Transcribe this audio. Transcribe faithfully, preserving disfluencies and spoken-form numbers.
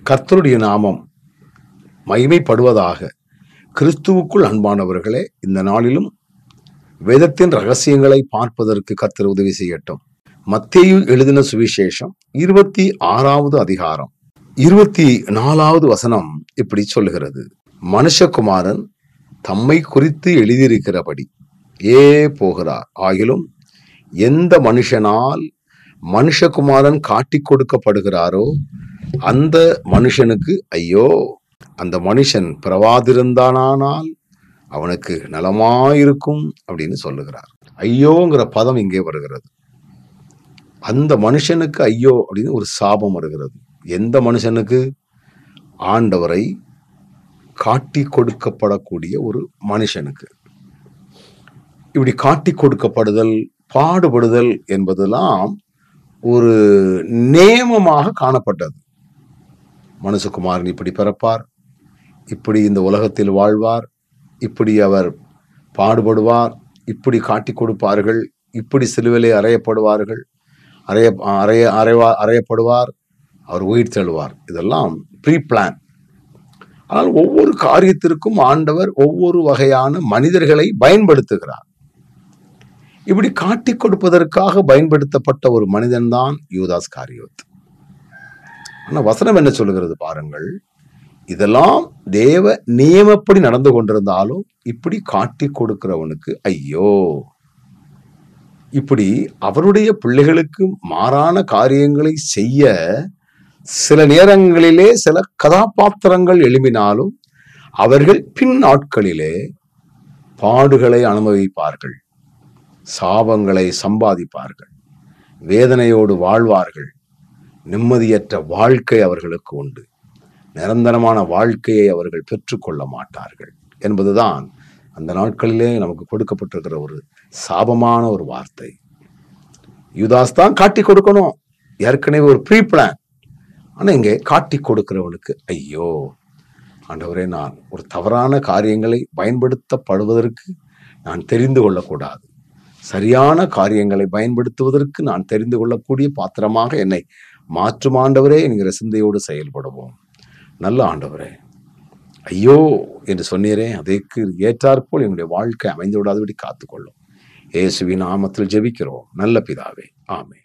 கர்த்தருடைய நாமம் மகிமைப்படுவதாக. கிறிஸ்துவுக்குள் அன்பானவர்களே, இந்த நாளிலும் வேதத்தின் ரகசியங்களை பார்ப்பதற்கு கர்த்தர் உதவி செய்யட்டும். மத்தேயு எழுதின சுவிசேஷம் இருபத்தி ஆறாவது அதிகாரம் இருபத்தி நாலாவது வசனம் இப்படி சொல்லுகிறது. மனுஷகுமாரன் தம்மை குறித்து எழுதியிருக்கிறபடி ஏ போகிறார். ஆகிலும் எந்த மனுஷனால் மனுஷகுமாரன் காட்டிக் கொடுக்கப்படுகிறாரோ அந்த மனுஷனுக்கு ஐயோ. அந்த மனுஷன் பிறவாதிருந்தானால் அவனுக்கு நலமாயிருக்கும் அப்படின்னு சொல்லுகிறார். ஐயோங்கிற பதம் இங்கே வருகிறது. அந்த மனுஷனுக்கு ஐயோ அப்படின்னு ஒரு சாபம் வருகிறது. எந்த மனுஷனுக்கு? ஆண்டவரை காட்டி கொடுக்கப்படக்கூடிய ஒரு மனுஷனுக்கு. இப்படி காட்டி கொடுக்கப்படுதல், பாடுபடுதல் என்பதெல்லாம் ஒரு நேமமாக காணப்பட்டது. மனுஷகுமாரன் இப்படி பிறப்பார், இப்படி இந்த உலகத்தில் வாழ்வார், இப்படி அவர் பாடுபடுவார், இப்படி காட்டி கொடுப்பார்கள், இப்படி சிலுவிலே அறையப்படுவார்கள், அறைய அறைய அறைவா அறையப்படுவார், அவர் உயிர் தெழுவார். இதெல்லாம் ப்ரீ பிளான். ஆனால் ஒவ்வொரு காரியத்திற்கும் ஆண்டவர் ஒவ்வொரு வகையான மனிதர்களை பயன்படுத்துகிறார். இப்படி காட்டி கொடுப்பதற்காக பயன்படுத்தப்பட்ட ஒரு மனிதன்தான் யூதாஸ் காரியோத். ஆனா வசனம் என்ன சொல்லுகிறது பாருங்கள். இதெல்லாம் தேவ நியமப்படி நடந்து கொண்டிருந்தாலும் இப்படி காட்டி கொடுக்கிறவனுக்கு ஐயோ. இப்படி அவருடைய பிள்ளைகளுக்கு மாறான காரியங்களை செய்ய சில நேரங்களிலே சில கதாபாத்திரங்கள் எழும்பினாலும் அவர்கள் பின் நாட்களிலே பாடுகளை அனுபவிப்பார்கள், சாபங்களை சம்பாதிப்பார்கள், வேதனையோடு வாழ்வார்கள். நிம்மதியற்ற வாழ்க்கை அவர்களுக்கு உண்டு. நிரந்தரமான வாழ்க்கையை அவர்கள் பெற்றுக்கொள்ள மாட்டார்கள் என்பதுதான் அந்த நாட்களிலே நமக்கு கொடுக்கப்பட்டிருக்கிற ஒரு சாபமான ஒரு வார்த்தை. யூதாஸ் தான் காட்டி கொடுக்கணும், ஏற்கனவே ஒரு ப்ரீ பிளான். ஆனா இங்கே காட்டி கொடுக்கிறவனுக்கு ஐயோ. ஆண்டவரே, நான் ஒரு தவறான காரியங்களை பயன்படுத்தப்படுவதற்கு நான் தெரிந்து கொள்ளக்கூடாது. சரியான காரியங்களை பயன்படுத்துவதற்கு நான் தெரிந்து கொள்ளக்கூடிய பாத்திரமாக என்னை மாற்றும் ஆண்டவரே என்கிற சிந்தையோடு செயல்படுவோம். நல்ல ஆண்டவரே, ஐயோ என்று சொன்னீரே, அதற்கு ஏற்றாற்போல் என்னுடைய வாழ்க்கை அமைந்து விடாதபடி காத்துக்கொள்ளும். இயேசுவின் நாமத்தில் ஜெபிக்கிறோம் நல்ல பிதாவே, ஆமென்.